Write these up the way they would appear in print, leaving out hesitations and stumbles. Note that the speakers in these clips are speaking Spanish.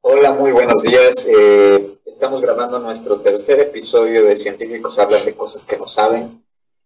Hola, muy buenos días. Estamos grabando nuestro tercer episodio de Científicos Hablan de Cosas que no saben.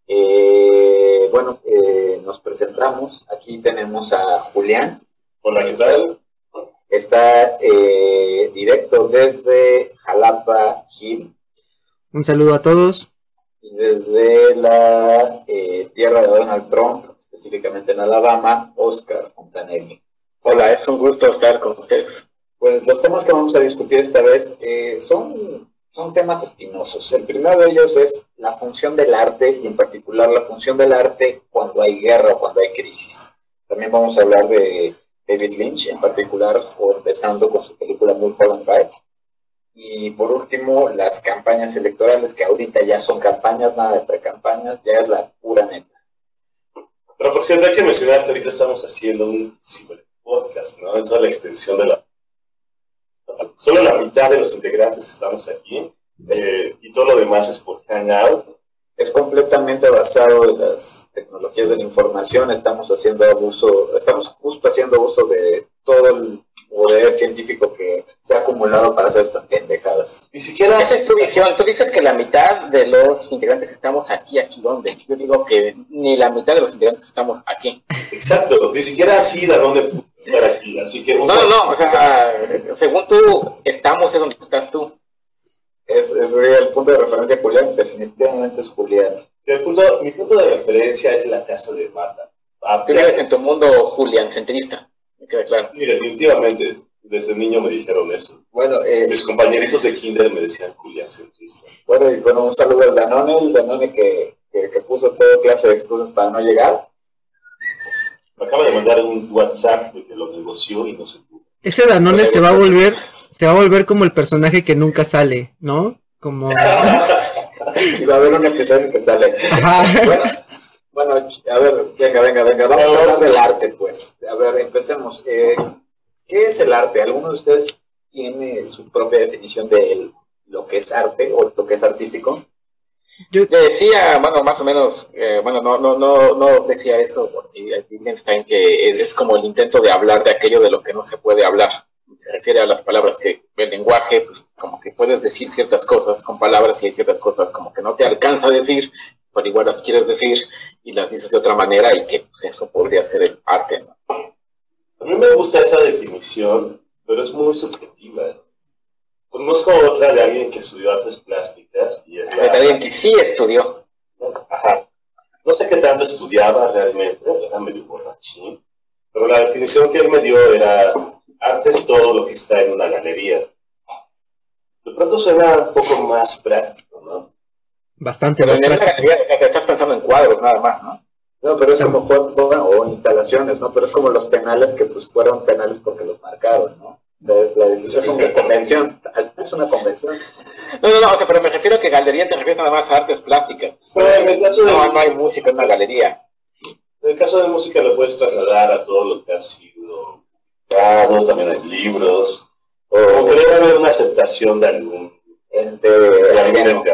Nos presentamos. Aquí tenemos a Julián. Hola, ¿qué tal? Está directo desde Jalapa, Gil. Un saludo a todos. Y desde la tierra de Donald Trump, específicamente en Alabama, Oscar Fontanelli. Hola, es un gusto estar con ustedes. Pues los temas que vamos a discutir esta vez son temas espinosos. El primero de ellos es la función del arte y en particular la función del arte cuando hay guerra o cuando hay crisis. También vamos a hablar de David Lynch en particular, o empezando con su película Mulholland Drive. Y por último, las campañas electorales, que ahorita ya son campañas, nada de precampañas, ya es la pura neta. Pero por cierto, hay que mencionar que ahorita estamos haciendo un ciberpodcast, ¿no? En toda la extensión de la... Solo la mitad de los integrantes estamos aquí, y todo lo demás es por Hangout. Es completamente basado en las tecnologías de la información. Estamos justo haciendo uso de todo el poder científico que se ha acumulado para hacer estas pendejadas. Ni siquiera... Esa es tu visión. Tú dices que la mitad de los integrantes estamos aquí ¿dónde? Yo digo que ni la mitad de los integrantes estamos aquí. Exacto, ni siquiera así de dónde estar aquí, así que... No, o sea, según tú, estamos es donde estás tú. Es el punto de referencia Julián, definitivamente es Julián. Mi punto de referencia es la casa de Mata. Tú vives en tu mundo juliancentrista, me queda claro. Y definitivamente, desde niño me dijeron eso. Bueno, mis compañeritos de kinder me decían juliancentrista. Bueno, un saludo al Danone que puso toda clase de excusas para no llegar. Me acaba de mandar un WhatsApp de que lo negoció y no se pudo. Ese Danone se va a volver como el personaje que nunca sale, ¿no? Como... Y va a haber un episodio que sale. Bueno, a ver, venga. Vamos a hablar del arte, pues. A ver, empecemos. ¿Qué es el arte? ¿Alguno de ustedes tiene su propia definición de lo que es arte o lo que es artístico? Yo decía, bueno, más o menos, no decía eso, por si Wittgenstein, que es como el intento de hablar de aquello de lo que no se puede hablar. Se refiere a las palabras que el lenguaje, pues como que puedes decir ciertas cosas con palabras y hay ciertas cosas como que no te alcanza a decir, pero igual las quieres decir y las dices de otra manera y que pues, eso podría ser el arte, ¿no? A mí me gusta esa definición, pero es muy subjetiva. Conozco otra de alguien que estudió artes plásticas y es de alguien que sí estudió. Ajá. No sé qué tanto estudiaba realmente, era medio borrachín, pero la definición que él me dio era: arte es todo lo que está en una galería. De pronto suena un poco más práctico, ¿no? Bastante pero más en práctico. la galería estás pensando en cuadros nada más, ¿no? No, pero es como o instalaciones, ¿no? Pero es como los penales que pues fueron penales porque los marcaron, ¿no? O sea, es una convención, es una convención. No, o sea, pero me refiero a que galería te refieres nada más a artes plásticas. Pero en el caso de... No hay música en una galería. En el caso de música lo puedes trasladar a todo lo que ha sido dado, también hay libros, o que debe haber una aceptación de algún ente.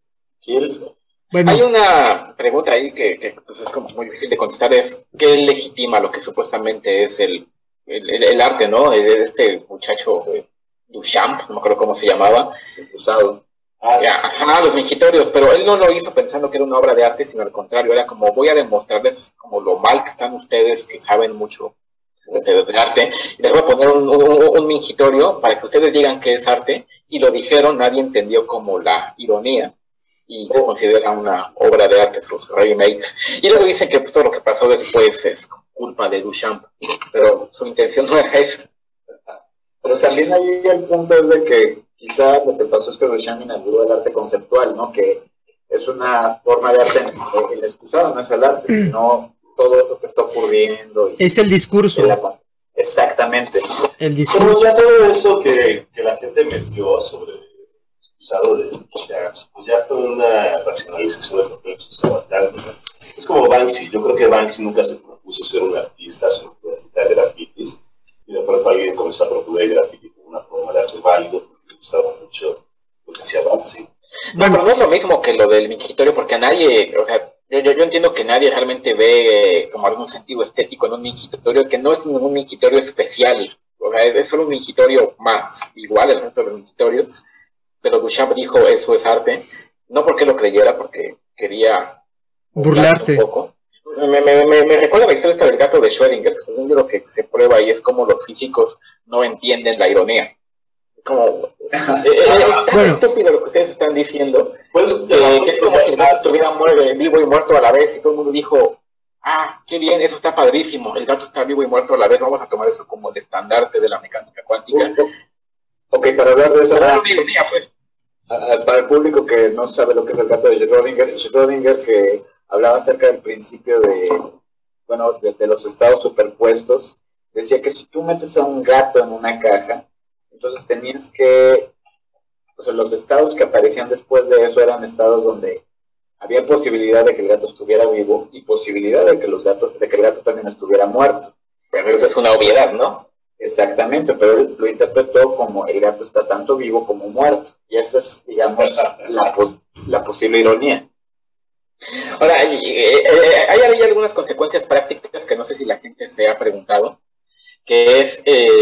Bueno, Hay una pregunta ahí que pues, es como muy difícil de contestar, es ¿qué legitima lo que supuestamente es el arte, ¿no? Este muchacho Duchamp, no me acuerdo cómo se llamaba. Excusado. Los mingitorios, pero él no lo hizo pensando que era una obra de arte, sino al contrario, era como voy a demostrarles como lo mal que están ustedes, que saben mucho de arte, y les voy a poner un mingitorio para que ustedes digan que es arte, y lo dijeron, nadie entendió como la ironía, y se considera una obra de arte sus remakes, y luego dicen que pues, todo lo que pasó después es culpa de Duchamp, pero su intención no era eso. Pero también ahí el punto es de que quizá lo que pasó es que Duchamp inauguró el arte conceptual, ¿no? Que es una forma de arte, el excusado no es el arte, sino todo eso que está ocurriendo. es el discurso. Exactamente. El Pero discurso. ya todo eso que la gente metió sobre el excusado de Duchamp, pues ya fue una racionalización de lo que excusaba tanto, ¿no? Es como Banksy. Yo creo que Banksy nunca se propuso ser un artista, sino pintar grafitis, y de pronto alguien comenzó a proponer el graffiti como una forma de arte válido porque le gustaba mucho lo que hacía Banksy. No, pero no es lo mismo que lo del mingitorio, porque a nadie, o sea, yo entiendo que nadie realmente ve como algún sentido estético en un mingitorio, que no es un mingitorio especial. O sea, es solo un mingitorio más, igual el resto de los mingitorios, pero Duchamp dijo eso es arte, no porque lo creyera, porque quería burlarse un poco. Me recuerda la historia esta del gato de Schrödinger, que es un libro que se prueba y es como los físicos no entienden la ironía. Como es tan estúpido lo que ustedes están diciendo, Pues, que es como si el gato estuviera vivo y muerto a la vez, y todo el mundo dijo, qué bien, eso está padrísimo, el gato está vivo y muerto a la vez, vamos a tomar eso como el estandarte de la mecánica cuántica. Ok, para hablar de eso, Pero ironía, pues. para el público que no sabe lo que es el gato de Schrödinger que hablaba acerca del principio de los estados superpuestos, decía que si tú metes a un gato en una caja, entonces tenías que, o sea, los estados que aparecían después de eso eran estados donde había posibilidad de que el gato estuviera vivo y posibilidad de que el gato también estuviera muerto. Pero eso es una obviedad, ¿no? Exactamente, pero él lo interpretó como el gato está tanto vivo como muerto. Y esa es, digamos, la posible ironía. Ahora, hay algunas consecuencias prácticas que no sé si la gente se ha preguntado, que es,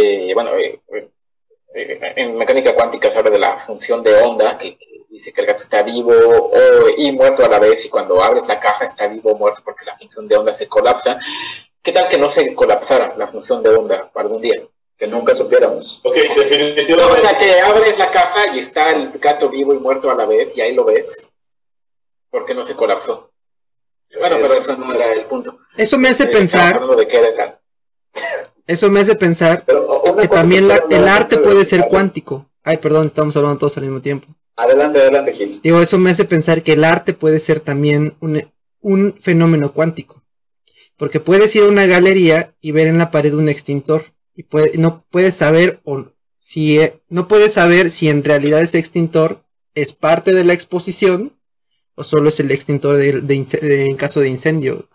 en mecánica cuántica se habla de la función de onda, que dice que el gato está vivo y muerto a la vez, y cuando abres la caja está vivo o muerto porque la función de onda se colapsa. ¿Qué tal que no se colapsara la función de onda algún día? Que nunca supiéramos. Ok, definitivamente. No, o sea, que abres la caja y está el gato vivo y muerto a la vez, y ahí lo ves, porque no se colapsó. Bueno, pero eso no era el punto. Eso me hace pensar. De qué era. Eso me hace pensar que también el arte puede ser cuántico. Ay, perdón, estamos hablando todos al mismo tiempo. Adelante, Gil. Digo, eso me hace pensar que el arte puede ser también un fenómeno cuántico. Porque puedes ir a una galería y ver en la pared un extintor. Y no puedes saber si en realidad ese extintor es parte de la exposición o solo es el extintor en caso de incendio.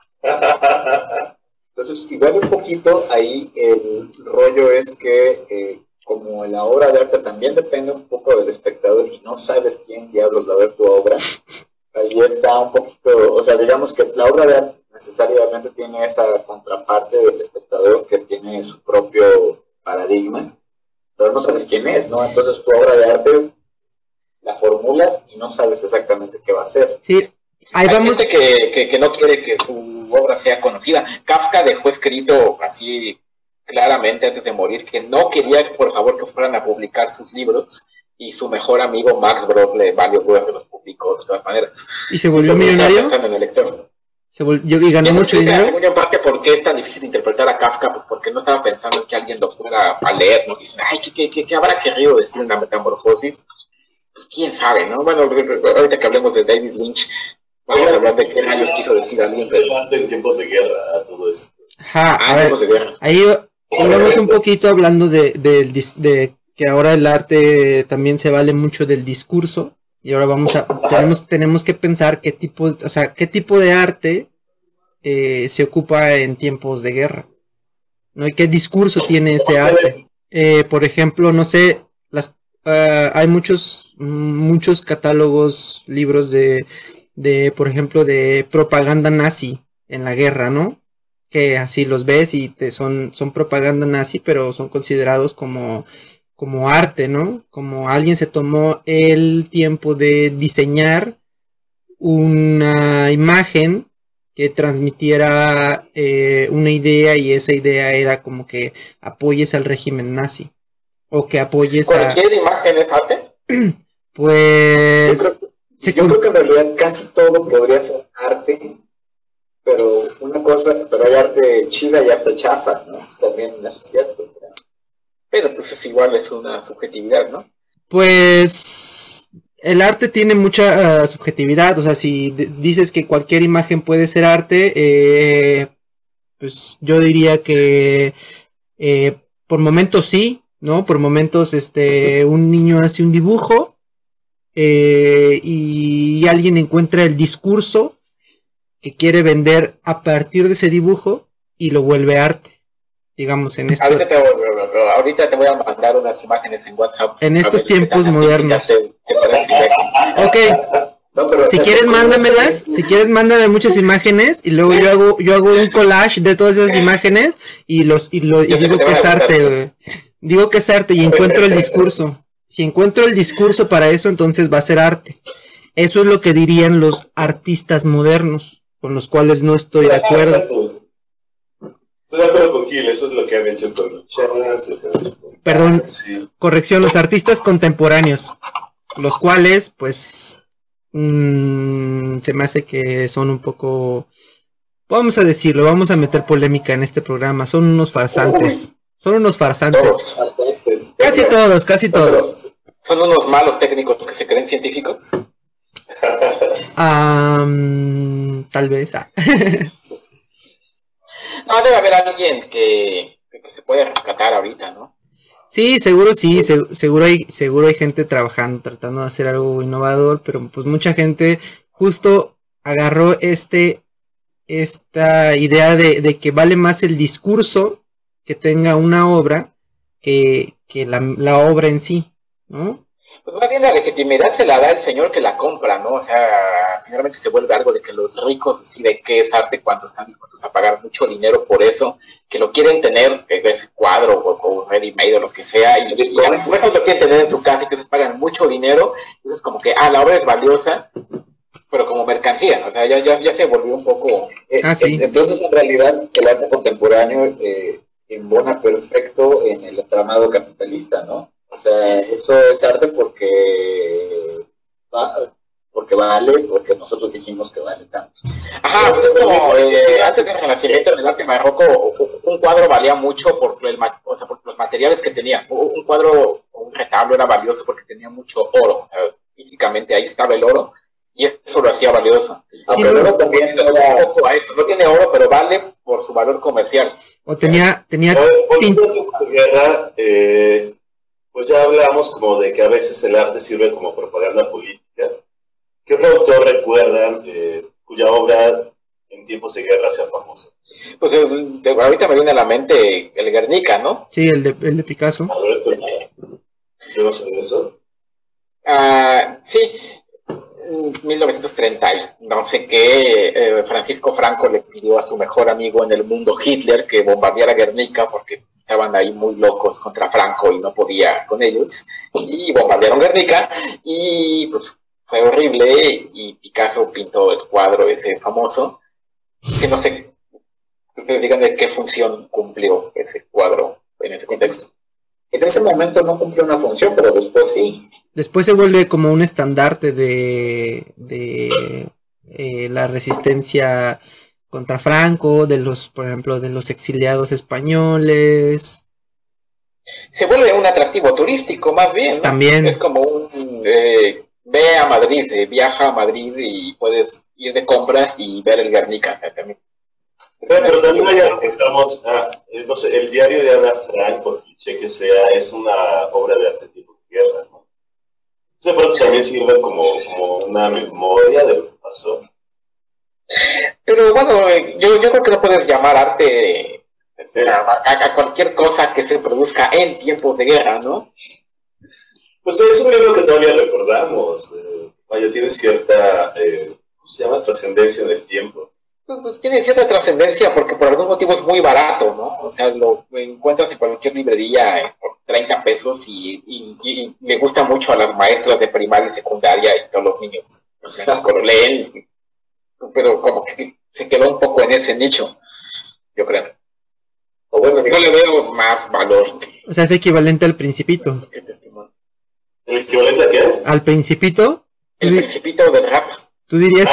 Entonces, igual un poquito ahí el rollo es que como la obra de arte también depende un poco del espectador y no sabes quién diablos va a ver tu obra, ahí está un poquito, o sea, digamos que la obra de arte necesariamente tiene esa contraparte del espectador que tiene su propio paradigma, pero no sabes quién es, ¿no? Entonces tu obra de arte la formulas y no sabes exactamente qué va a ser. Sí, hay gente que no quiere que su obra sea conocida. Kafka dejó escrito así claramente antes de morir que no quería, por favor, que fueran a publicar sus libros, y su mejor amigo Max Brod le valió que los publicó de todas maneras. ¿Y se volvió millonario? En el lector. ¿Y ganó mucho dinero? Según yo, en parte, ¿por qué es tan difícil interpretar a Kafka? Pues porque no estaba pensando en que alguien lo fuera a leer, ¿no? Dicen, ay, ¿qué habrá querido decir una metamorfosis? Pues quién sabe, ¿no? Bueno, ahorita que hablemos de David Lynch, vamos a hablar de qué rayos quiso decir alguien. Pero en tiempos de guerra, todo esto. A ver, ahí hablamos un poquito hablando de que ahora el arte también se vale mucho del discurso. Y ahora tenemos que pensar qué tipo de arte se ocupa en tiempos de guerra, ¿no? Y qué discurso tiene ese arte. Por ejemplo, no sé, hay muchos catálogos, libros de por ejemplo, de propaganda nazi en la guerra, ¿no? Que así los ves y son propaganda nazi, pero son considerados como arte, ¿no? Como alguien se tomó el tiempo de diseñar una imagen que transmitiera una idea, y esa idea era como que apoyes al régimen nazi o que apoyes ¿Cualquier imagen es arte? Pues yo creo que en realidad casi todo podría ser arte, pero hay arte chida y arte chafa, ¿no? También eso es cierto. Pero pues es igual, es una subjetividad, ¿no? Pues el arte tiene mucha subjetividad, o sea, si dices que cualquier imagen puede ser arte, pues yo diría que por momentos sí, ¿no? Por momentos un niño hace un dibujo y alguien encuentra el discurso que quiere vender a partir de ese dibujo y lo vuelve arte. Digamos, en esto. Ahorita te voy a mandar unas imágenes en WhatsApp. En estos tiempos modernos. Ok. No, si quieres, mándamelas. Si quieres, mándame muchas imágenes. Y luego yo hago un collage de todas esas imágenes. Y digo que es arte, güey. Digo que es arte y encuentro el discurso. Si encuentro el discurso para eso, entonces va a ser arte. Eso es lo que dirían los artistas modernos, con los cuales no estoy de acuerdo. Exacto. Estoy de acuerdo con Gil, eso es lo que han hecho con Chance, Perdón, sí. Corrección, los artistas contemporáneos, los cuales, pues, se me hace que son un poco, vamos a decirlo, vamos a meter polémica en este programa, son unos farsantes. Son unos farsantes. Casi todos. ¿Son unos malos técnicos que se creen científicos? Tal vez. No, debe haber alguien que se puede rescatar ahorita, ¿no? Sí, seguro sí, seguro hay gente trabajando, tratando de hacer algo innovador, pero pues mucha gente justo agarró esta idea de que vale más el discurso que tenga una obra que la obra en sí, ¿no? Pues más bien la legitimidad se la da el señor que la compra, ¿no? O sea, finalmente se vuelve algo de que los ricos deciden qué es arte cuando están dispuestos a pagar mucho dinero por eso, que lo quieren tener, ese cuadro o ready made o lo que sea, y a los ricos lo quieren tener en su casa y que se pagan mucho dinero, entonces como que, la obra es valiosa, pero como mercancía, o sea, ya se volvió un poco... Sí. Entonces, en realidad, el arte contemporáneo embona perfecto en el entramado capitalista, ¿no? O sea, eso es arte porque vale, porque nosotros dijimos que vale tanto. Ajá, pues es como antes del Renacimiento en el arte barroco, un cuadro valía mucho por los materiales que tenía. Un cuadro o un retablo era valioso porque tenía mucho oro. Físicamente ahí estaba el oro y eso lo hacía valioso. Aunque el oro también era... un poco a eso. No tiene oro, pero vale por su valor comercial. O tenía guerra, pues ya hablamos como de que a veces el arte sirve como propaganda política. ¿Qué otro autor recuerdan cuya obra en tiempos de guerra sea famosa? Pues ahorita me viene a la mente el Guernica, ¿no? Sí, el de Picasso. A ver, yo no sé de eso. Sí, 1930, no sé qué, Francisco Franco le pidió a su mejor amigo en el mundo, Hitler, que bombardeara Guernica porque estaban ahí muy locos contra Franco y no podía con ellos, y bombardearon Guernica, y pues fue horrible, y Picasso pintó el cuadro ese famoso, que no sé, ustedes digan de qué función cumplió ese cuadro en ese contexto. En ese momento no cumplió una función, pero después sí. Después se vuelve como un estandarte de la resistencia contra Franco, por ejemplo, de los exiliados españoles. Se vuelve un atractivo turístico, más bien, ¿no? También. Es como un... ve a Madrid, viaja a Madrid y puedes ir de compras y ver el Guernica también. Pero también ya estamos, no sé, el diario de Ana Frank, por cliché que sea, es una obra de arte tipo de guerra, ¿no? Entonces, pronto también sirve como una memoria de lo que pasó. Pero bueno, yo creo que no puedes llamar arte a cualquier cosa que se produzca en tiempos de guerra, ¿no? Pues es un libro que todavía recordamos. Vaya, tiene cierta, ¿cómo se llama? Trascendencia en el tiempo. Pues tiene cierta trascendencia porque por algún motivo es muy barato, ¿no? O sea, lo encuentras en cualquier librería por 30 pesos y le gusta mucho a las maestras de primaria y secundaria y todos los niños. O sea, lo leen, pero como que se quedó un poco en ese nicho, yo creo. O bueno, yo le veo más valor. O sea, es equivalente al Principito. ¿El equivalente a qué? ¿Al Principito? El Principito del rap. ¿Tú dirías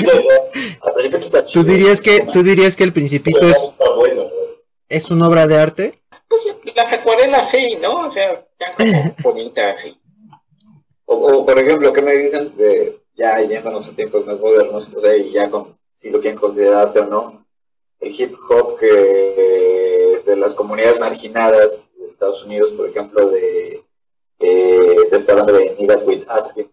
tú dirías que el Principito es una obra de arte? Pues las acuarelas sí, ¿no? O sea, ya como bonitas, sí. O por ejemplo, ¿qué me dicen de ya yéndonos a tiempos más modernos? O sea, y ya si lo quieren considerar arte o no, el hip hop de las comunidades marginadas de Estados Unidos, por ejemplo, de esta banda de Niggas with Attitude,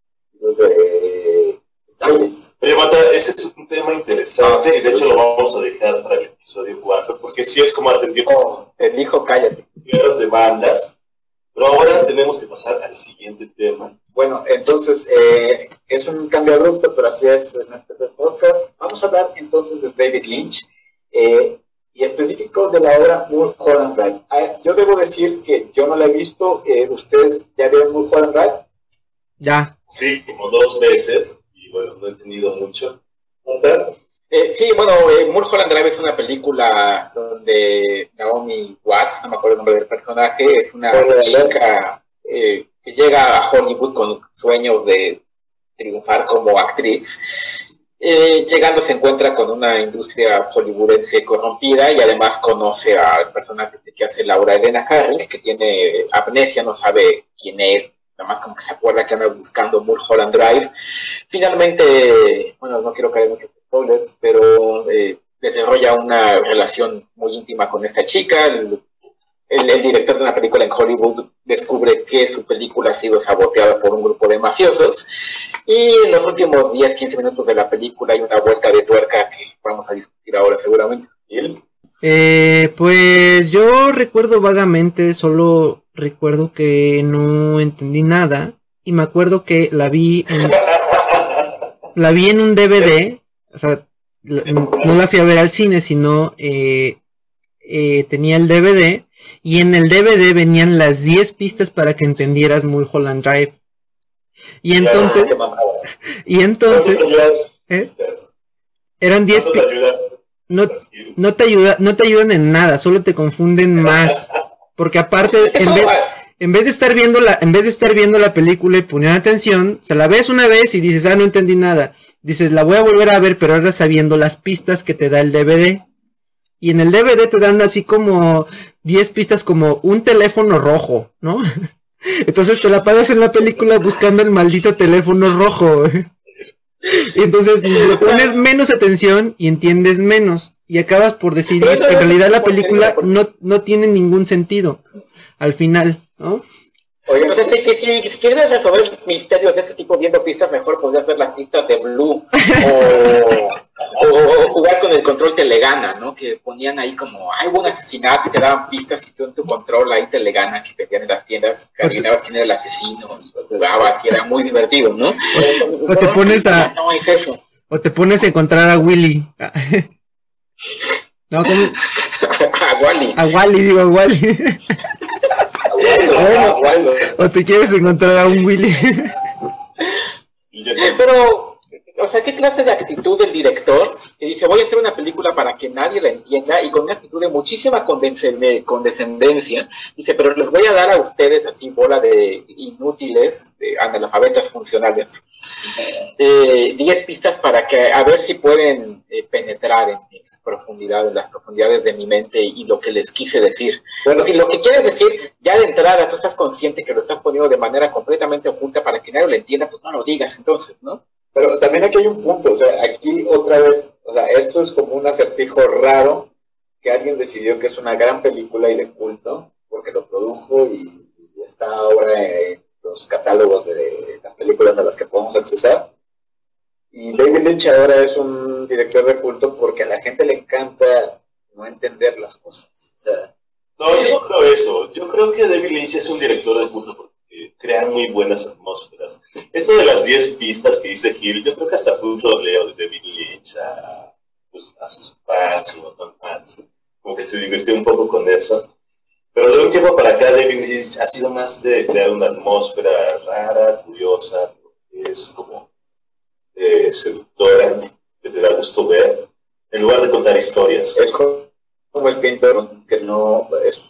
Oye, Mata, ese es un tema interesante y de hecho lo vamos a dejar para el episodio 4, porque sí es como arte en tiempo. Te dijo, cállate. Guerras de bandas, pero ahora tenemos que pasar al siguiente tema. Bueno, entonces es un cambio abrupto, pero así es en este podcast. Vamos a hablar entonces de David Lynch. y específico de la obra Mulholland Drive. Yo debo decir que yo no la he visto. ¿Ustedes ya vieron Mulholland Drive? Ya. Sí, como 2 veces, y bueno, no he entendido mucho. Sí, bueno, Mulholland Drive es una película donde Naomi Watts, no me acuerdo el nombre del personaje, es una chica que llega a Hollywood con sueños de triunfar como actriz. Llegando se encuentra con una industria hollywoodense corrompida y además conoce al personaje que hace Laura Elena Harring, que tiene amnesia, no sabe quién es, nada más como que se acuerda que anda buscando Mulholland Drive. Finalmente, bueno, no quiero caer en muchos spoilers, pero desarrolla una relación muy íntima con esta chica. El director de una película en Hollywood descubre que su película ha sido saboteada por un grupo de mafiosos, y en los últimos 10-15 minutos de la película hay una vuelta de tuerca que vamos a discutir ahora seguramente. ¿Y él? Pues yo recuerdo vagamente, solo recuerdo que no entendí nada, y me acuerdo que la vi en un DVD, o sea, no la fui a ver al cine, sino tenía el DVD, y en el DVD venían las 10 pistas para que entendieras Mulholland Drive. Y entonces, eran 10 pistas. No te ayudan en nada, solo te confunden más. Porque aparte, en vez de estar viendo la película y poner atención, se la ves una vez y dices, no entendí nada. Dices, la voy a volver a ver, pero ahora sabiendo las pistas que te da el DVD. Y en el DVD te dan así como 10 pistas como un teléfono rojo, ¿no? Entonces te la pasas en la película buscando el maldito teléfono rojo. Y entonces le pones menos atención y entiendes menos. Y acabas por decidir que en realidad la película no tiene ningún sentido al final, ¿no? Oye, no sé si quieres resolver misterios de ese tipo viendo pistas, mejor podrías ver las pistas de Blue o jugar con el control Telegana, ¿no? Que ponían ahí como, hubo un asesinato y te daban pistas y tú en tu control ahí Telegana que vendían en las tiendas, que adivinabas quién era el asesino y lo jugabas y era muy divertido, ¿no? O te pones a... No, es eso. O te pones a encontrar a Willy. No, ¿cómo? A Wally. A Wally. Bueno, o te quieres encontrar a un Willy. Pero, o sea, ¿qué clase de actitud del director que dice, voy a hacer una película para que nadie la entienda, y con una actitud de muchísima condescendencia, dice, pero les voy a dar a ustedes así bola de inútiles, de analfabetas funcionales, 10 pistas para que, a ver si pueden penetrar en las profundidades de mi mente y lo que les quise decir. Bueno, si lo que quieres decir, ya de entrada tú estás consciente que lo estás poniendo de manera completamente oculta para que nadie lo entienda, pues no lo digas entonces, ¿no? Pero también aquí hay un punto, o sea, aquí otra vez, o sea, esto es como un acertijo raro que alguien decidió que es una gran película y de culto, porque lo produjo y está ahora en los catálogos de las películas a las que podemos accesar. Y David Lynch ahora es un director de culto porque a la gente le encanta no entender las cosas. O sea, no, yo no creo eso. Yo creo que David Lynch es un director de culto porque crea muy buenas atmósferas. Esto de las 10 pistas que dice Gil, yo creo que hasta fue un rodeo de David Lynch a sus fans o no tan fans. Como que se divirtió un poco con eso. Pero de un tiempo para acá David Lynch ha sido más de crear una atmósfera rara, curiosa, es como seductora, que te da gusto ver, en lugar de contar historias. Es como el pintor que no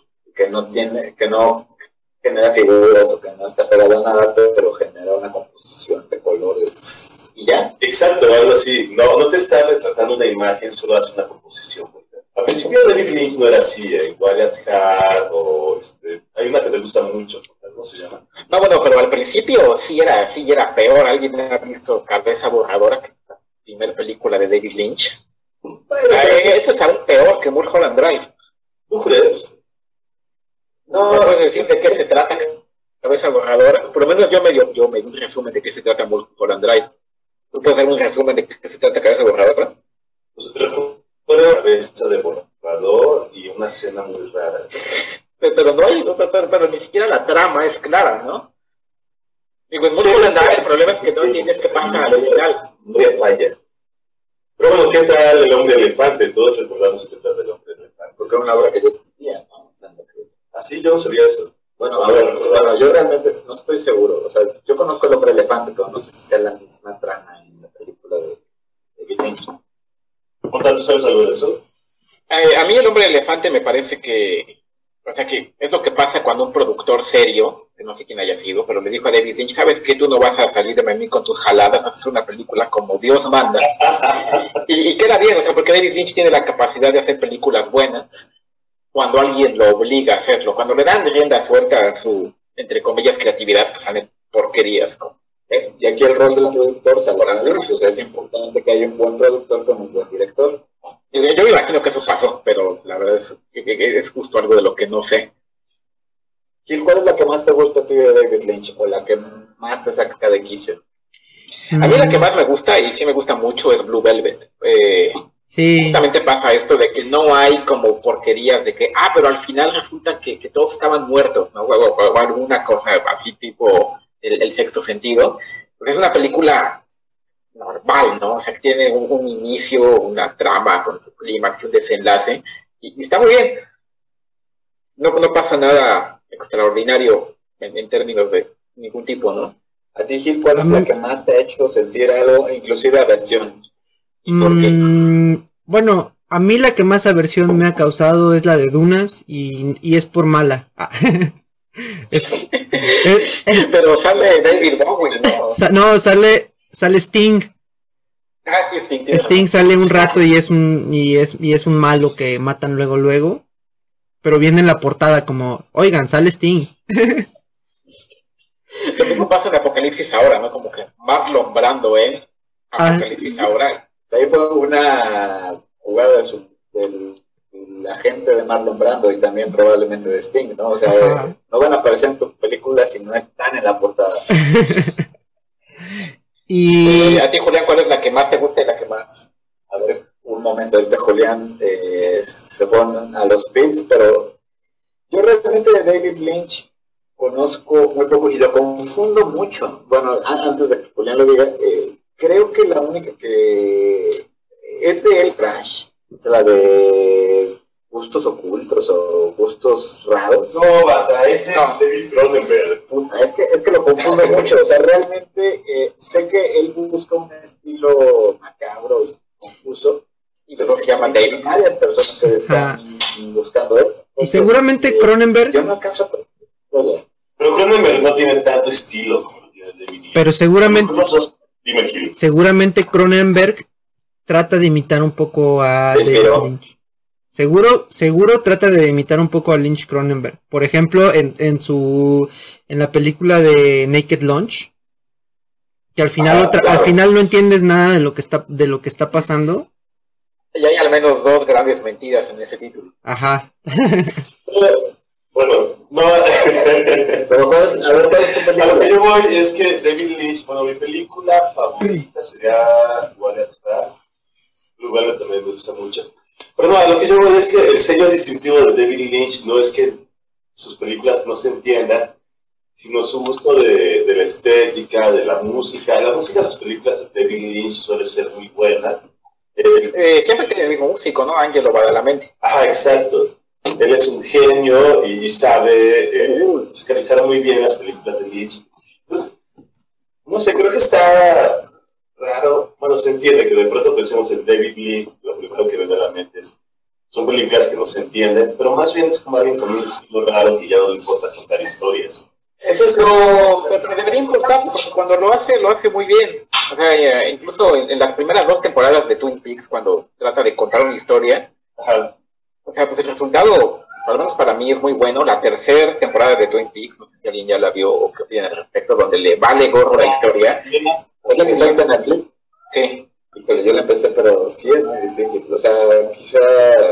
genera figuras o que no está pegado a nada, pero genera una composición de colores y ya. Exacto, algo así. No te está retratando una imagen, solo hace una composición. Al principio David Lynch no era así, Wyatt Earp o hay una que te gusta mucho, ¿cómo se llama? No, bueno, pero al principio sí era peor. ¿Alguien ha visto Cabeza Borradora, que es la primera película de David Lynch? Eso es aún peor que Mulholland Drive. ¿Tú crees? No puedes decir de qué se trata Cabeza Borradora. Por lo menos yo me di un resumen de qué se trata Mulholland Drive. ¿Tú puedes dar un resumen de qué se trata Cabeza Borradora? Pues una cabeza de borrador y una escena muy rara. Pero no hay, pero ni siquiera la trama es clara, ¿no? Digo, en Mulholland Drive el problema es que no entiendes qué pasa al final. No falla. Pero bueno, ¿qué tal el hombre elefante? Todos recordamos el que trata del hombre elefante. porque era una obra que ya existía, ¿no? O sea, así yo no sabía eso. Bueno, a ver, bueno, yo realmente no estoy seguro. O sea, yo conozco El Hombre Elefante, pero no sé si sea la misma trama en la película de David Lynch. ¿Tú sabes algo de eso? A mí El Hombre Elefante me parece que, o sea, que es lo que pasa cuando un productor serio, que no sé quién haya sido, pero le dijo a David Lynch, ¿sabes qué? Tú no vas a salir de mí con tus jaladas, vas a hacer una película como Dios manda. y queda bien, o sea, porque David Lynch tiene la capacidad de hacer películas buenas cuando alguien lo obliga a hacerlo. Cuando le dan rienda suelta a su, entre comillas, creatividad, pues salen porquerías. Y aquí el rol del productor se valora mucho. O sea, es importante que haya un buen productor con un buen director. Yo me imagino que eso pasó, pero la verdad es justo algo de lo que no sé. Gil, ¿cuál es la que más te gusta a ti de David Lynch? ¿O la que más te saca de quicio? A mí la que más me gusta, y sí me gusta mucho, es Blue Velvet. Sí. Justamente pasa esto de que no hay como porquerías de que, pero al final resulta que todos estaban muertos, ¿no? O alguna cosa así tipo el sexto sentido. Pues es una película normal, ¿no? O sea, que tiene un inicio, una trama con su clímax, un desenlace, y está muy bien. No pasa nada extraordinario en términos de ningún tipo, ¿no? A ti, Gil, ¿cuál es la que más te ha hecho sentir algo, inclusive aversión? ¿Por qué? Bueno, a mí la que más aversión me ha causado es la de Dunas y es por mala. Pero sale David Bowie, ¿no? No, sale Sting. Sí, Sting. Sting sale un rato y es un malo que matan luego. Pero viene en la portada como, oigan, sale Sting. Lo mismo pasa en Apocalipsis ahora, ¿no? Como que Marlon Brando en Apocalipsis ahora. Ahí fue una jugada del agente de Marlon Brando y también probablemente de Sting, ¿no? O sea, no van a aparecer en tu película si no están en la portada. Y a ti, Julián, ¿cuál es la que más te gusta y la que más? A ver, un momento, ahorita Julián se fueron a los Beats, pero yo realmente de David Lynch conozco muy poco y lo confundo mucho. Bueno, antes de que Julián lo diga, creo que la única que es de él, Crash, o sea, la de gustos ocultos o gustos raros. No, bata, ese David Cronenberg. Es que lo confundo mucho, o sea, realmente sé que él busca un estilo macabro y confuso, y luego se llama David. Varias personas que están buscando eso. Entonces, y seguramente Cronenberg. Yo no alcanzo a... Pero Cronenberg no tiene tanto estilo como lo tiene David Lynch. Pero seguramente. Dime, Gil. Seguramente Cronenberg trata de imitar un poco a David Lynch. Seguro trata de imitar un poco a Lynch Cronenberg. Por ejemplo, en la película de Naked Lunch, que al final al final no entiendes nada de lo que está pasando. Y hay al menos 2 grandes mentiras en ese título. Ajá. Bueno, no. Pero ¿cuál es tu película? A lo que yo voy es que David Lynch, mi película favorita sería Warrior Star. Lugar también me gusta mucho. Pero no, a lo que yo voy es que el sello distintivo de David Lynch no es que sus películas no se entiendan, sino su gusto de la estética, de la música. La música de las películas de David Lynch suele ser muy buena. Siempre tiene el mismo músico, ¿no? Angelo Badalamenti. Exacto. Él es un genio y sabe musicalizar muy bien las películas de Lynch. Entonces, no sé, creo que está raro. Bueno, se entiende que de pronto pensemos en David Lynch, lo primero que viene a la mente son películas que no se entienden, pero más bien es como alguien con un estilo raro que ya no le importa contar historias. Eso es pero debería importar, porque cuando lo hace muy bien. O sea, incluso en las primeras 2 temporadas de Twin Peaks, cuando trata de contar una historia, o sea, pues el resultado, al menos para mí, es muy bueno. La tercera temporada de Twin Peaks, no sé si alguien ya la vio o qué opina al respecto, donde le vale gorro la historia. ¿Es la que está en Netflix? Sí. Híjole, yo la empecé, pero sí es muy difícil. O sea, quizá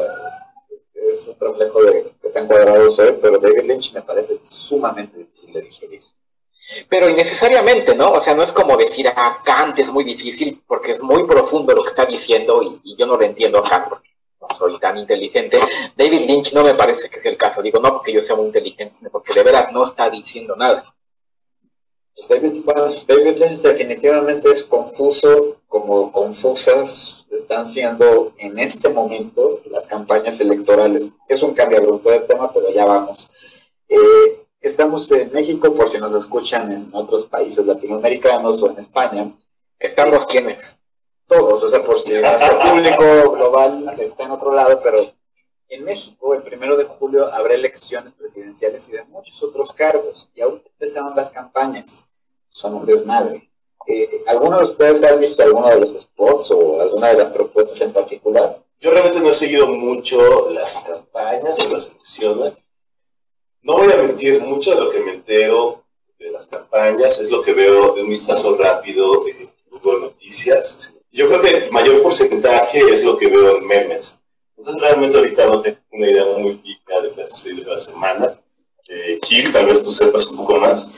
es un reflejo de que tan cuadrado soy, pero David Lynch me parece sumamente difícil de digerir. Pero innecesariamente, ¿no? O sea, no es como decir, Kant es muy difícil, porque es muy profundo lo que está diciendo y yo no lo entiendo a Kant, porque no soy tan inteligente. David Lynch no me parece que sea el caso. Digo, no porque yo sea muy inteligente, sino porque de veras no está diciendo nada. David Lynch definitivamente es confuso, como confusas están siendo en este momento las campañas electorales. Es un cambio abrupto de tema, pero ya vamos. Estamos en México, por si nos escuchan en otros países latinoamericanos o en España. ¿Estamos quiénes? Todos, o sea, por si nuestro público global está en otro lado, pero en México el 1 de julio habrá elecciones presidenciales y de muchos otros cargos, y ahora empezaron las campañas. Son un desmadre. ¿Alguno de ustedes ha visto alguno de los spots o alguna de las propuestas en particular? Yo realmente no he seguido mucho las campañas o las elecciones. No voy a mentir, mucho de lo que me entero de las campañas es lo que veo de un vistazo rápido en Google Noticias. Yo creo que el mayor porcentaje es lo que veo en memes. Entonces realmente ahorita no tengo una idea muy fija de lo que ha sucedido en la semana. Gil, tal vez tú sepas un poco más.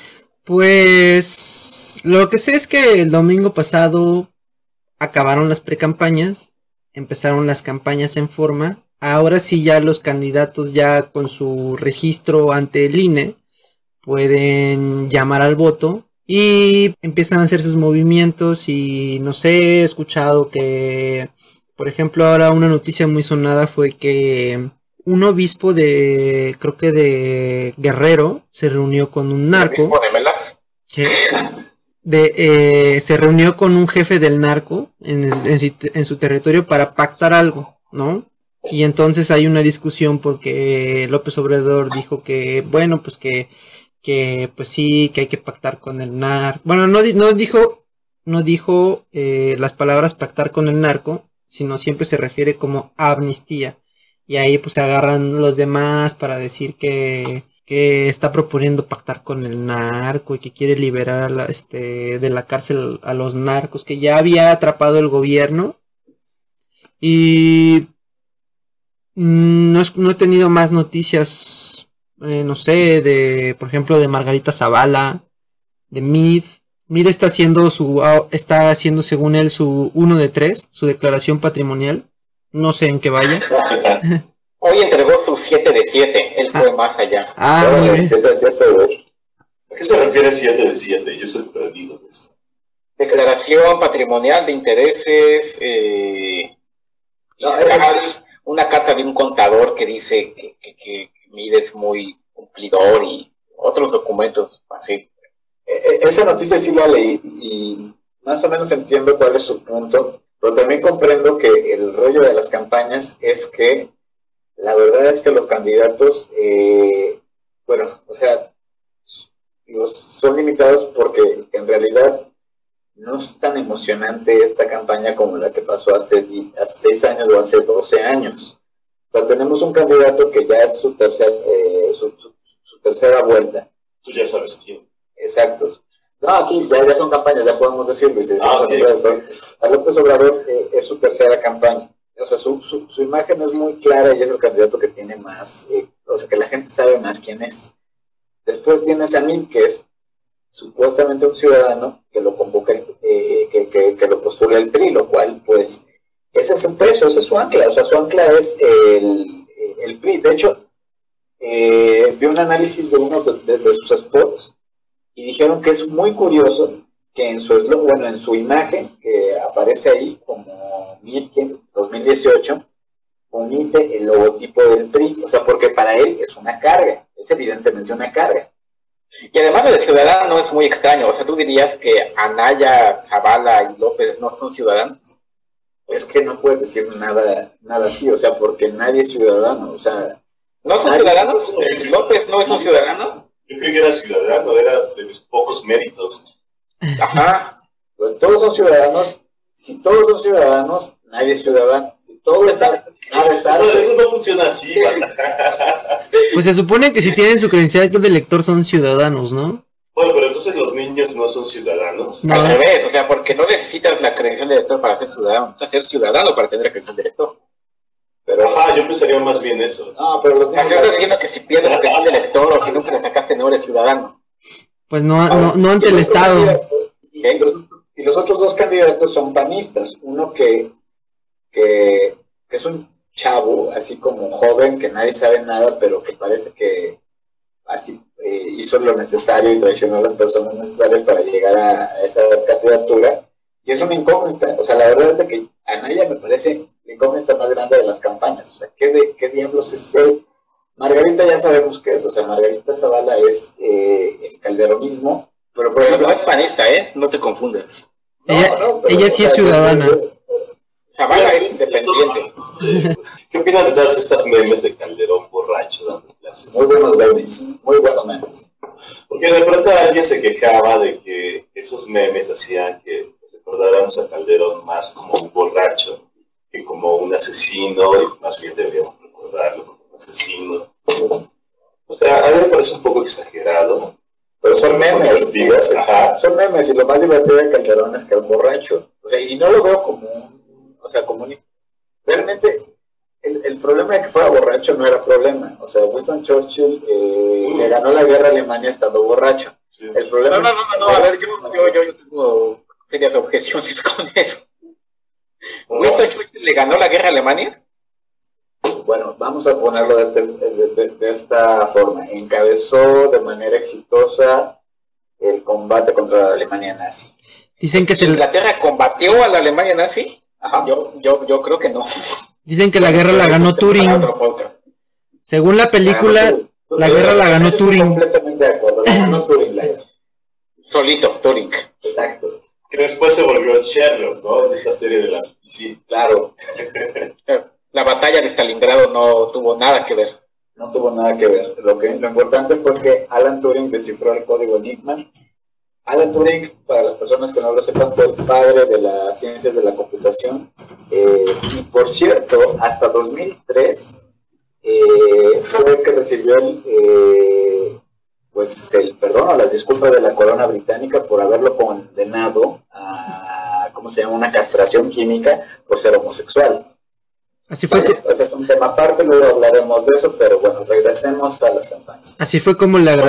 Pues lo que sé es que el domingo pasado acabaron las precampañas, empezaron las campañas en forma. Ahora sí ya los candidatos ya con su registro ante el INE pueden llamar al voto y empiezan a hacer sus movimientos. Y no sé, he escuchado que, por ejemplo, ahora una noticia muy sonada fue que un obispo de, creo que de Guerrero, se reunió con un narco. ¿Obispo de Melas? ¿Qué? Se reunió con un jefe del narco en su territorio para pactar algo, ¿no? Y entonces hay una discusión porque López Obrador dijo que, bueno, pues que pues sí, que hay que pactar con el narco. Bueno, no dijo las palabras pactar con el narco, sino siempre se refiere como amnistía. Y ahí pues se agarran los demás para decir que está proponiendo pactar con el narco y que quiere liberar de la cárcel a los narcos que ya había atrapado el gobierno. Y no he tenido más noticias, no sé, por ejemplo, de Margarita Zavala, de Mid. Mid está haciendo según él su 1 de 3, su declaración patrimonial. No sé en qué vaya. Hoy entregó su 7 de 7, él fue más allá. Muy bien. 7 de 7, güey. ¿A qué se refiere 7 de 7? Yo soy perdido de eso. Declaración patrimonial de intereses, fiscal, una carta de un contador que dice que Mide es muy cumplidor y otros documentos así. Esa noticia sí la leí y más o menos entiendo cuál es su punto, pero también comprendo que el rollo de las campañas es que la verdad es que los candidatos, bueno, o sea, son limitados porque en realidad no es tan emocionante esta campaña como la que pasó hace 6 años o hace 12 años. O sea, tenemos un candidato que ya es su tercera vuelta. Tú ya sabes quién. Exacto. No, aquí ya son campañas, ya podemos decirlo. Okay. A López Obrador es su tercera campaña. O sea, su imagen es muy clara y es el candidato que tiene más, o sea, que la gente sabe más quién es. Después tienes a mí, que es supuestamente un ciudadano que lo convoca, que lo postula el PRI, lo cual, pues, ese es su peso, ese es su ancla. O sea, su ancla es el PRI. De hecho, vi un análisis de uno de sus spots y dijeron que es muy curioso que en su imagen, que aparece ahí como Mirkin 2018, omite el logotipo del PRI, o sea, porque para él es una carga, es evidentemente una carga. Y además el ciudadano es muy extraño, o sea, ¿tú dirías que Anaya, Zavala y López no son ciudadanos? Es que no puedes decir nada así, o sea, porque nadie es ciudadano, o sea... ¿No son ciudadanos? ¿López no es un ciudadano? Yo creí que era ciudadano, era de mis pocos méritos. Ajá. Pues todos son ciudadanos. Si todos son ciudadanos, nadie es ciudadano. Si todos es arte, nada es arte. Eso no funciona así, Pues se supone que si tienen su credencial de lector son ciudadanos, ¿no? Bueno, pero entonces los niños no son ciudadanos. No. Al revés, o sea, porque no necesitas la credencial de lector para ser ciudadano. Necesitas ser ciudadano para tener la credencial de lector. Pero, ajá, yo pensaría más bien eso. No, pero los niños... Estás diciendo que si pierdes la credencial de lector o si nunca le sacaste no eres ciudadano. Pues no ante el Estado. Y los otros dos candidatos son panistas. Uno que es un chavo, así como joven, que nadie sabe nada, pero que parece que así hizo lo necesario y traicionó a las personas necesarias para llegar a esa candidatura. Y es una incógnita. O sea, la verdad es de que Anaya me parece la incógnita más grande de las campañas. O sea, ¿qué diablos es él? Margarita ya sabemos qué es. O sea, Margarita Zavala es el calderonismo. Pero por ejemplo, no es panista, no te confundas. Ella sí es ciudadana. Zavala es independiente. ¿Qué opinan de todas estas memes de Calderón borracho dando clases? Muy buenos memes, muy buenos memes. Porque de pronto alguien se quejaba de que esos memes hacían que recordáramos a Calderón más como un borracho que como un asesino, y más bien deberíamos recordarlo como un asesino. O sea, a mí me parece un poco exagerado. Pero son memes, son memes, y lo más divertido de Calderón es que es borracho. O sea, y no lo veo como realmente el problema de que fuera borracho no era problema. O sea, Winston Churchill le ganó la guerra a Alemania estando borracho. Sí. El problema no, a ver, yo tengo serias objeciones con eso. ¿Winston Churchill le ganó la guerra a Alemania? Bueno, vamos a ponerlo de esta forma. Encabezó de manera exitosa el combate contra la Alemania nazi. Dicen que ¿Inglaterra combatió a la Alemania nazi? Ajá. Yo creo que no. Dicen que la guerra la ganó Turing. Según la película, la guerra la ganó Turing. Completamente de acuerdo, la ganó Turing la guerra. Solito, Turing. Exacto. Que después se volvió Sherlock, ¿no? De esa serie de la... Sí, claro. La batalla de Stalingrado no tuvo nada que ver. No tuvo nada que ver. Lo importante fue que Alan Turing descifró el código Enigma. Alan Turing, para las personas que no lo sepan, fue el padre de las ciencias de la computación. Y por cierto, hasta 2003 fue el que recibió el perdón o las disculpas de la corona británica por haberlo condenado a, ¿cómo se llama?, una castración química por ser homosexual. Así fue. Ese es un tema aparte, luego hablaremos de eso, pero bueno, regresemos a las campañas. Así fue como le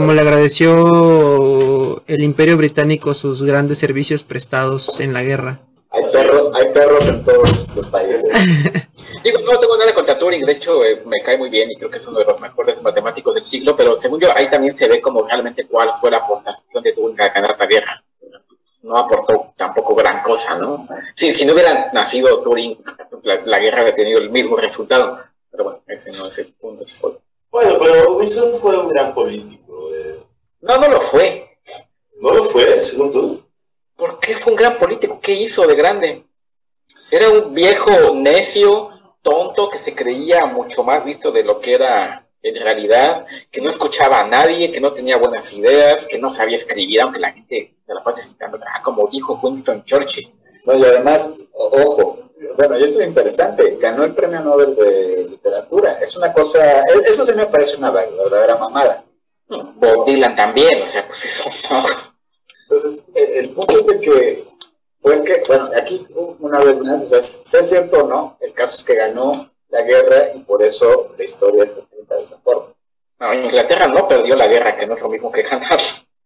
agradeció el Imperio Británico sus grandes servicios prestados en la guerra. Hay perros en todos los países. Digo, no tengo nada contra Turing, de hecho me cae muy bien y creo que es uno de los mejores matemáticos del siglo, pero según yo ahí también se ve como realmente cuál fue la aportación de Turing a ganar la guerra. No aportó tampoco gran cosa, ¿no? Si no hubiera nacido Turing, la guerra habría tenido el mismo resultado. Pero bueno, ese no es el punto. Bueno, pero Wilson fue un gran político. No lo fue. ¿No lo fue, según tú? ¿Por qué fue un gran político? ¿Qué hizo de grande? Era un viejo necio, tonto, que se creía mucho más visto de lo que era en realidad, que no escuchaba a nadie, que no tenía buenas ideas, que no sabía escribir, aunque la gente se la pasa citando, como dijo Winston Churchill. No, y además, ojo, bueno, y esto es interesante, ganó el Premio Nobel de Literatura. Es una cosa, eso sí me parece una verdadera mamada. Bob Dylan también, o sea, pues eso no. Entonces, el punto es de que fue el que, bueno, aquí una vez más, o sea, sea cierto o no, el caso es que ganó la guerra y por eso la historia está escrita de esa forma. No, Inglaterra no perdió la guerra, que no es lo mismo que ganar.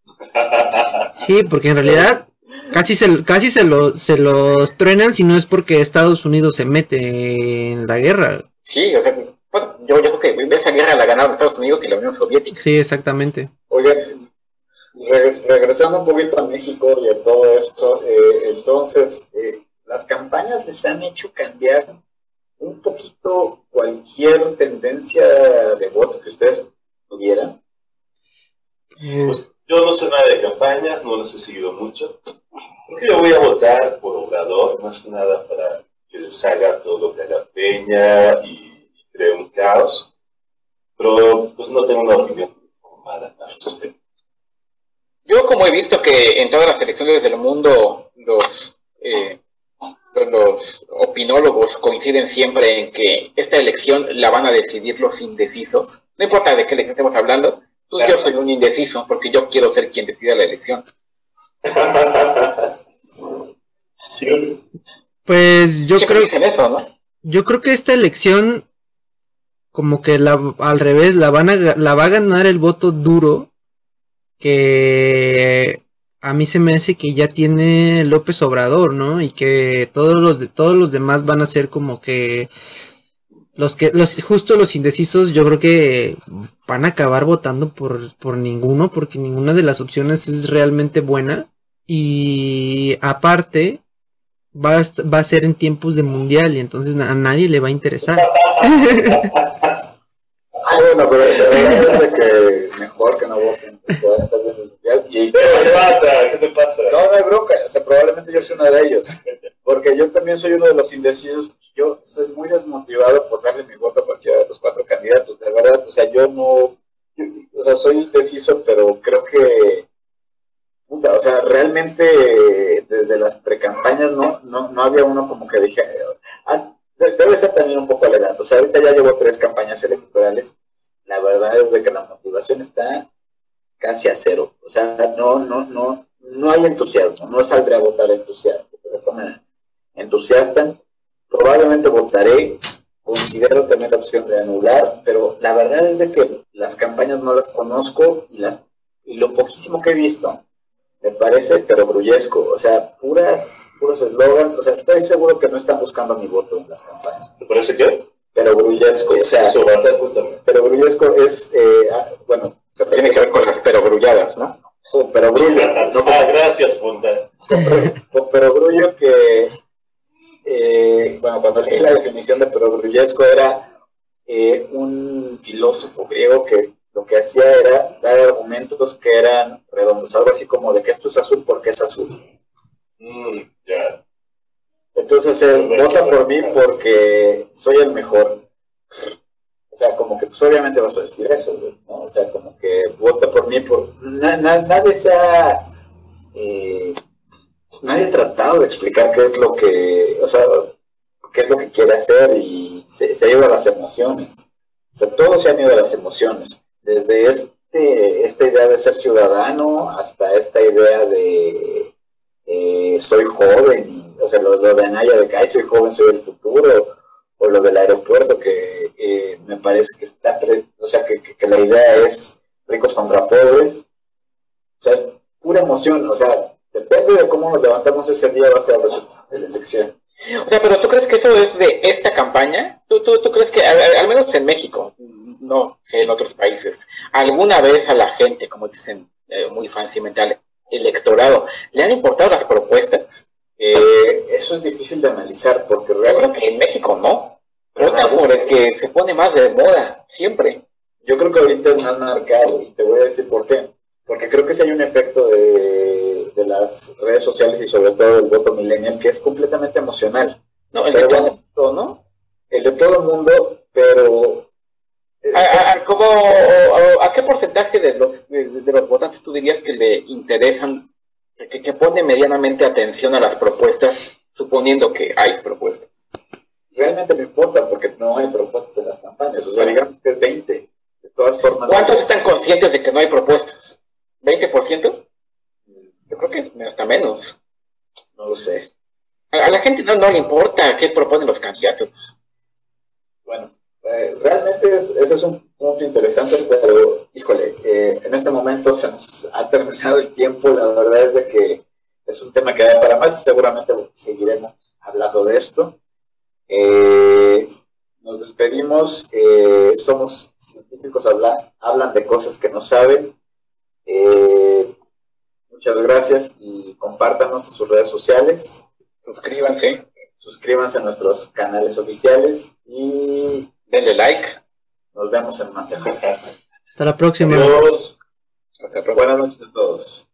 Sí, porque en realidad casi se los truenan si no es porque Estados Unidos se mete en la guerra. Sí, o sea, bueno, yo creo que esa guerra la ganaron Estados Unidos y la Unión Soviética. Sí, exactamente. Oigan, regresando un poquito a México y a todo esto, entonces, las campañas les han hecho cambiar un poquito cualquier tendencia de voto que ustedes tuvieran. Pues yo no sé nada de campañas, no las he seguido mucho. Creo que yo voy a votar por Obrador, más que nada para que deshaga todo lo que haga Peña y cree un caos. Pero pues no tengo una opinión formada al respecto. Yo, como he visto que en todas las elecciones del mundo los opinólogos coinciden siempre en que esta elección la van a decidir los indecisos, no importa de qué elección estemos hablando, pues claro. Yo soy un indeciso porque yo quiero ser quien decida la elección. Pues yo siempre dicen eso, ¿no? Yo creo que esta elección como que al revés la va a ganar el voto duro, que a mí se me hace que ya tiene López Obrador, ¿no? Y que todos los demás van a ser como que justo los indecisos, yo creo que van a acabar votando por ninguno, porque ninguna de las opciones es realmente buena. Y aparte, va a ser en tiempos de mundial, y entonces a nadie le va a interesar. Bueno, pero es de que mejor que no voten. ¿Qué te pasa? No hay bronca, o sea, probablemente yo soy uno de ellos, porque yo también soy uno de los indecisos. Yo estoy muy desmotivado por darle mi voto a cualquiera de los 4 candidatos, de verdad. O sea, o sea, soy indeciso, pero creo que, puta, o sea, realmente desde las precampañas no había uno como que dije, debe ser también un poco a la edad. O sea, ahorita ya llevo 3 campañas electorales. La verdad es de que la motivación está casi a 0. O sea, no hay entusiasmo. No saldré a votar entusiasta. Entusiasta. Probablemente votaré. Considero tener la opción de anular, pero la verdad es de que las campañas no las conozco y lo poquísimo que he visto me parece perogrullesco. O sea, puros eslogans. O sea, estoy seguro que no están buscando mi voto en las campañas. ¿Te parece qué? Perogrullesco. O sea, perogrullesco es, bueno, se tiene que ver con las perogrulladas, ¿no? Con perogrullo. No gracias, Fonta. Con perogrullo que, bueno, cuando leí la definición de perogrullesco era un filósofo griego que lo que hacía era dar argumentos que eran redondos, algo así como de que esto es azul porque es azul. Ya. Entonces vota por mí porque soy el mejor. O sea, como que pues obviamente vas a decir eso, ¿no? O sea, como que vota por mí nadie ha tratado de explicar qué es lo que, o sea, qué es lo que quiere hacer, y se ha ido a las emociones. O sea, todos se han ido a las emociones. Desde esta idea de ser ciudadano hasta esta idea de soy joven, o sea, lo de Anaya de que soy joven, soy el futuro, o lo del aeropuerto que me parece que o sea, que la idea es ricos contra pobres. O sea, es pura emoción. O sea, depende de cómo nos levantamos ese día, va a ser el resultado de la elección. O sea, pero ¿tú crees que eso es de esta campaña? ¿Tú crees que, al menos en México, no sé, en otros países, alguna vez a la gente, como dicen muy fancymente, al electorado, le han importado las propuestas? Eso es difícil de analizar, porque realmente... Yo creo que en México no. Vota por el que se pone más de moda, siempre. Yo creo que ahorita es más marcado, y te voy a decir por qué. Porque creo que sí hay un efecto de las redes sociales y sobre todo del voto millennial que es completamente emocional. No, el de todo el mundo, ¿no? El de todo el mundo, pero... ¿A qué porcentaje de los votantes tú dirías que le interesan, que pone medianamente atención a las propuestas, suponiendo que hay propuestas? Realmente no importa, porque no hay propuestas en las campañas. O sea, digamos que es 20. De todas formas... ¿Cuántos están conscientes de que no hay propuestas? ¿20%? Yo creo que hasta menos. No lo sé. A la gente no le importa qué proponen los candidatos. Bueno, realmente ese es un punto interesante, pero, híjole, en este momento se nos ha terminado el tiempo. La verdad es de que es un tema que da para más y seguramente seguiremos hablando de esto. Nos despedimos. Somos científicos, hablan de cosas que no saben. Muchas gracias y compártanos en sus redes sociales. Suscríbanse a nuestros canales oficiales y denle like. Nos vemos en más. Hasta la próxima. Adiós. Hasta la próxima. Buenas noches a todos.